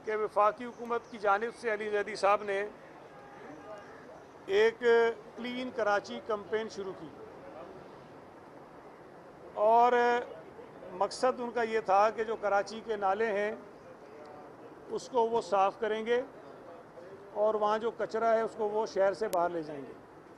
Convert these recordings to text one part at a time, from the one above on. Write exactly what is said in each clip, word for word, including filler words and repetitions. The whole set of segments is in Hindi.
कि वफाकी हुकूमत की जानिब से अली जैदी साहब ने एक क्लीन कराची कैंपेन शुरू की और मकसद उनका ये था कि जो कराची के नाले हैं उसको वो साफ़ करेंगे और वहाँ जो कचरा है उसको वो शहर से बाहर ले जाएंगे।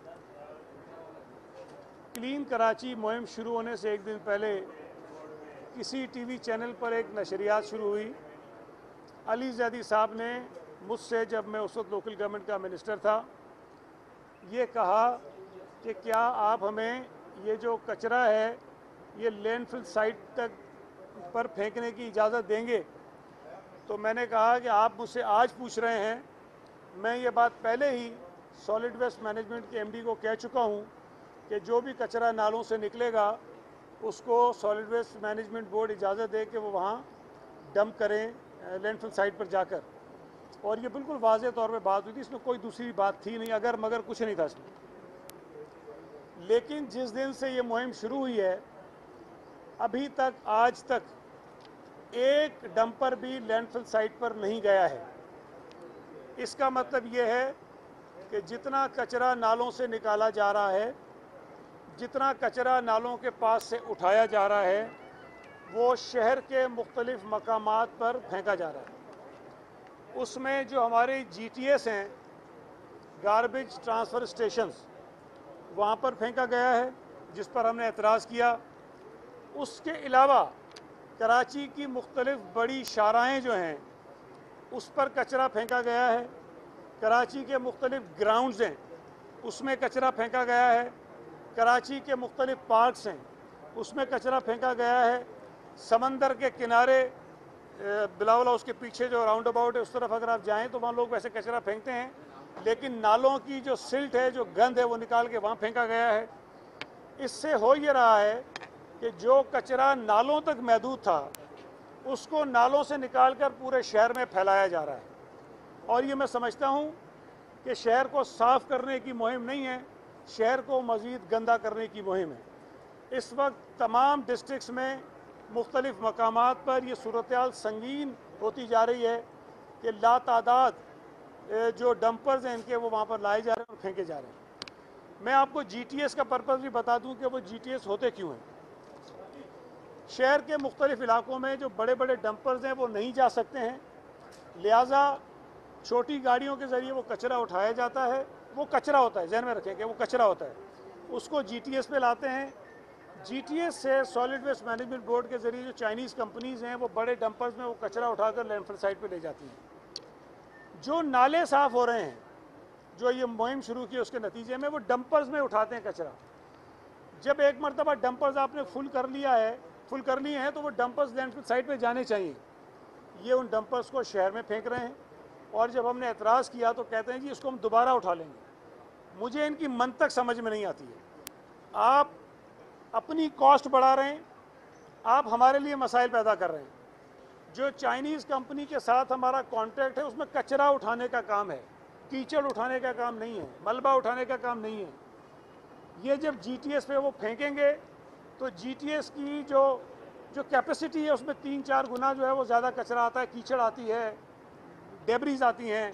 क्लीन कराची मुहिम शुरू होने से एक दिन पहले किसी टीवी चैनल पर एक नशरियात शुरू हुई। अली जैदी साहब ने मुझसे, जब मैं उस वक्त लोकल गवर्नमेंट का मिनिस्टर था, ये कहा कि क्या आप हमें ये जो कचरा है ये लैंडफिल साइट तक पर फेंकने की इजाज़त देंगे। तो मैंने कहा कि आप मुझसे आज पूछ रहे हैं, मैं ये बात पहले ही सॉलिड वेस्ट मैनेजमेंट के एमडी को कह चुका हूँ कि जो भी कचरा नालों से निकलेगा उसको सॉलिड वेस्ट मैनेजमेंट बोर्ड इजाज़त दे कि वो वहाँ डंप करें लैंडफिल साइट पर जाकर। और ये बिल्कुल वाज़ेह तौर पे बात हुई थी, इसमें कोई दूसरी बात थी नहीं, अगर मगर कुछ नहीं था इसमें। लेकिन जिस दिन से ये मुहिम शुरू हुई है अभी तक, आज तक एक डंपर भी लैंडफिल साइट पर नहीं गया है। इसका मतलब ये है कि जितना कचरा नालों से निकाला जा रहा है, जितना कचरा नालों के पास से उठाया जा रहा है, वो शहर के मुख्तलिफ मकामात पर फेंका जा रहा है। उसमें जो हमारे जी टी एस हैं, गार्बेज ट्रांसफ़र स्टेशंस, वहाँ पर फेंका गया है, जिस पर हमने एतराज़ किया। उसके अलावा कराची की मुख्तलिफ बड़ी शाराएँ जो हैं उस पर कचरा फेंका गया है। कराची के मुख्तलिफ ग्राउंड्स हैं उसमें कचरा फेंका गया है। कराची के मुख्तलिफ पार्क्स हैं उसमें कचरा फेंका गया है। समंदर के किनारे बिलावल हाउस के पीछे जो राउंड अबाउट है उस तरफ अगर आप जाएं तो वहाँ लोग वैसे कचरा फेंकते हैं, लेकिन नालों की जो सिल्ट है, जो गंद है, वो निकाल के वहाँ फेंका गया है। इससे हो ये रहा है कि जो कचरा नालों तक महदूद था उसको नालों से निकालकर पूरे शहर में फैलाया जा रहा है। और ये मैं समझता हूँ कि शहर को साफ़ करने की मुहिम नहीं है, शहर को मज़ीद गंदा करने की मुहिम है। इस वक्त तमाम डिस्ट्रिक्ट्स में मुख्तलिफ मकामात पर यह सूरत-ए-हाल संगीन होती जा रही है कि लातादाद जो डंपर्स हैं इनके वो वहाँ पर लाए जा रहे हैं और फेंके जा रहे हैं। मैं आपको जी टी एस का पर्पज़ भी बता दूँ कि वो जी टी एस होते क्यों हैं। शहर के मुख्तलिफ इलाकों में जो बड़े बड़े डंपर्स हैं वो नहीं जा सकते हैं, लिहाजा छोटी गाड़ियों के ज़रिए वो कचरा उठाया जाता है। वो कचरा होता है, जहन में रखें कि वो कचरा होता है, उसको जी टी एस पे लाते हैं। जी टी एस से सॉलिड वेस्ट मैनेजमेंट बोर्ड के ज़रिए जो चाइनीज़ कंपनीज़ हैं वो बड़े डंपर्स में वो कचरा उठाकर लैंडफिल साइट पे ले जाती हैं। जो नाले साफ़ हो रहे हैं, जो ये मुहिम शुरू की उसके नतीजे में वो डंपर्स में उठाते हैं कचरा। जब एक मरतबा डंपर्स आपने फुल कर लिया है फुल कर लिए हैं तो वो डंपर्स लैंडफिल साइट पे जाने चाहिए। ये उन डंपर्स को शहर में फेंक रहे हैं और जब हमने एतराज़ किया तो कहते हैं जी इसको हम दोबारा उठा लेंगे। मुझे इनकी मंतक समझ में नहीं आती है। आप अपनी कॉस्ट बढ़ा रहे हैं, आप हमारे लिए मसाइल पैदा कर रहे हैं। जो चाइनीज़ कंपनी के साथ हमारा कॉन्ट्रैक्ट है उसमें कचरा उठाने का काम है, कीचड़ उठाने का काम नहीं है, मलबा उठाने का काम नहीं है। ये जब जी टी एस पे वो फेंकेंगे तो जी टी एस की जो जो कैपेसिटी है उसमें तीन चार गुना जो है वो ज़्यादा कचरा आता है, कीचड़ आती है, डेब्रीज आती हैं,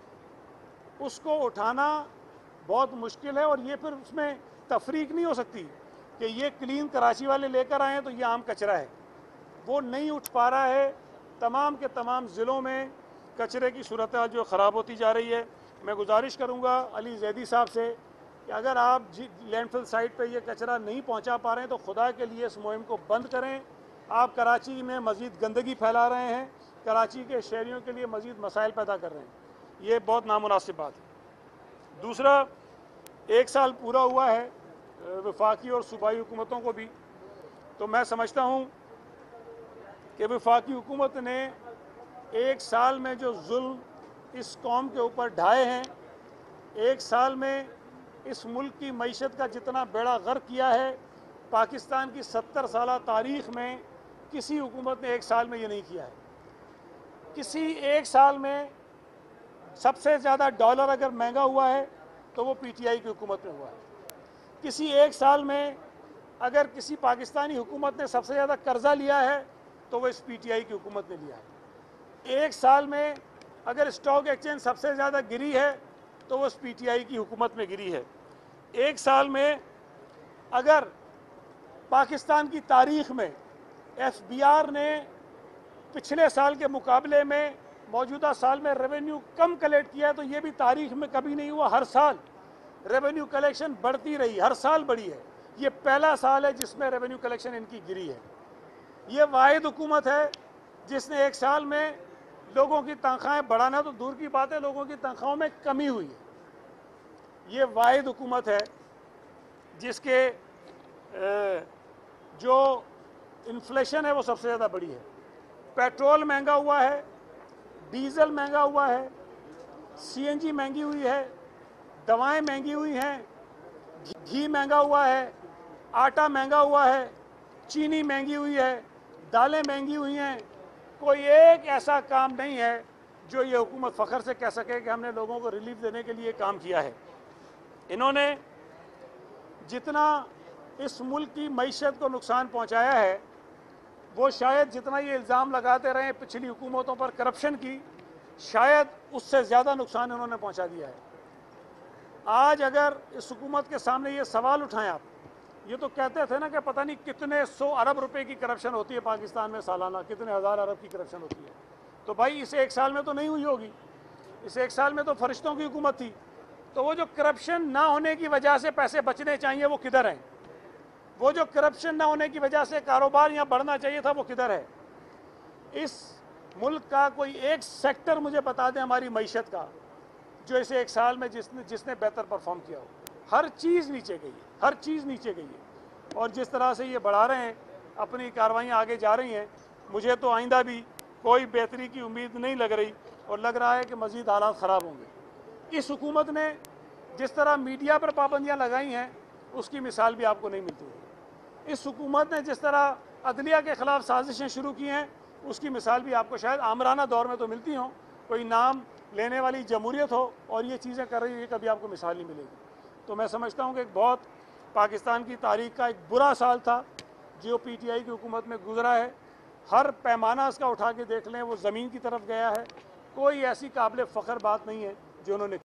उसको उठाना बहुत मुश्किल है। और ये फिर उसमें तफरीक नहीं हो सकती कि ये क्लीन कराची वाले लेकर आए हैं तो ये आम कचरा है, वो नहीं उठ पा रहा है। तमाम के तमाम ज़िलों में कचरे की सूरत जो ख़राब होती जा रही है। मैं गुजारिश करूँगा अली जैदी साहब से कि अगर आप जी लैंडफिल साइट पर ये कचरा नहीं पहुँचा पा रहे हैं तो खुदा के लिए इस मुहिम को बंद करें। आप कराची में मज़ीद गंदगी फैला रहे हैं, कराची के शहरियों के लिए मज़ीद मसाइल पैदा कर रहे हैं, ये बहुत नामुनासिब बात है। दूसरा, एक साल पूरा हुआ है वफाकी और सूबाई हुकूमतों को भी, तो मैं समझता हूँ कि वफाकी हुकूमत ने एक साल में जो जुल्म इस कौम के ऊपर ढाए हैं, एक साल में इस मुल्क की मईशत का जितना बेड़ा गर्क किया है, पाकिस्तान की सत्तर साल तारीख़ में किसी हुकूमत ने एक साल में ये नहीं किया है। किसी एक साल में सबसे ज़्यादा डॉलर अगर महंगा हुआ है तो वो पी टी आई की हुकूमत में हुआ है। किसी एक साल में अगर किसी पाकिस्तानी हुकूमत ने सबसे ज़्यादा कर्जा लिया है तो वो इस पी टी आई की हुकूमत ने लिया है। एक साल में अगर स्टॉक एक्सचेंज सबसे ज़्यादा गिरी है तो वो पीटीआई की हुकूमत में गिरी है। एक साल में अगर पाकिस्तान की तारीख में एफबीआर ने पिछले साल के मुकाबले में मौजूदा साल में रेवेन्यू कम कलेक्ट किया है तो ये भी तारीख में कभी नहीं हुआ। हर साल रेवेन्यू कलेक्शन बढ़ती रही, हर साल बढ़ी है। ये पहला साल है जिसमें रेवेन्यू कलेक्शन इनकी गिरी है। ये वाहिद हुकूमत है जिसने एक साल में लोगों की तनख्वाहें बढ़ाना तो दूर की बात है, लोगों की तनख्वाहों में कमी हुई है। ये वाहिद हुकूमत है जिसके जो इन्फ्लेशन है वो सबसे ज़्यादा बढ़ी है। पेट्रोल महंगा हुआ है, डीजल महंगा हुआ है, सीएनजी महंगी हुई है, दवाएं महंगी हुई हैं, घी महंगा हुआ है, आटा महंगा हुआ है, चीनी महंगी हुई है, दालें महंगी हुई हैं। कोई एक ऐसा काम नहीं है जो ये हुकूमत फ़ख्र से कह सके कि हमने लोगों को रिलीफ देने के लिए काम किया है। इन्होंने जितना इस मुल्क की मईशत को नुकसान पहुंचाया है वो शायद जितना ये इल्ज़ाम लगाते रहे पिछली हुकूमतों पर करप्शन की, शायद उससे ज़्यादा नुकसान इन्होंने पहुंचा दिया है। आज अगर इस हुकूमत के सामने ये सवाल उठाएं आप, ये तो कहते थे ना कि पता नहीं कितने सौ अरब रुपए की करप्शन होती है पाकिस्तान में सालाना, कितने हज़ार अरब की करप्शन होती है। तो भाई इस एक साल में तो नहीं हुई होगी, इस एक साल में तो फरिश्तों की हुकूमत थी। तो वो जो करप्शन ना होने की वजह से पैसे बचने चाहिए वो किधर हैं? वो जो करप्शन ना होने की वजह से कारोबार यहाँ बढ़ना चाहिए था वो किधर है? इस मुल्क का कोई एक सेक्टर मुझे बता दें हमारी मईशत का जो इसे एक साल में जिसने जिसने बेहतर परफॉर्म किया हो। हर चीज़ नीचे गई है, हर चीज़ नीचे गई है। और जिस तरह से ये बढ़ा रहे हैं, अपनी कार्रवाइयाँ आगे जा रही हैं, मुझे तो आइंदा भी कोई बेहतरी की उम्मीद नहीं लग रही और लग रहा है कि मज़ीद हालात ख़राब होंगे। इस हुकूमत ने जिस तरह मीडिया पर पाबंदियाँ लगाई हैं उसकी मिसाल भी आपको नहीं मिलती है। इस हुकूमत ने जिस तरह अदलिया के ख़िलाफ़ साजिशें शुरू की हैं उसकी मिसाल भी आपको शायद आमराना दौर में तो मिलती हों, कोई नाम लेने वाली जमहूरियत हो और ये चीज़ें कर रही है, कभी आपको मिसाल नहीं मिलेगी। तो मैं समझता हूँ कि एक बहुत पाकिस्तान की तारीख का एक बुरा साल था जो पीटीआई की हुकूमत में गुजरा है। हर पैमाना इसका उठा के देख लें वो ज़मीन की तरफ गया है। कोई ऐसी काबिल फ़ख्र बात नहीं है जो उन्होंने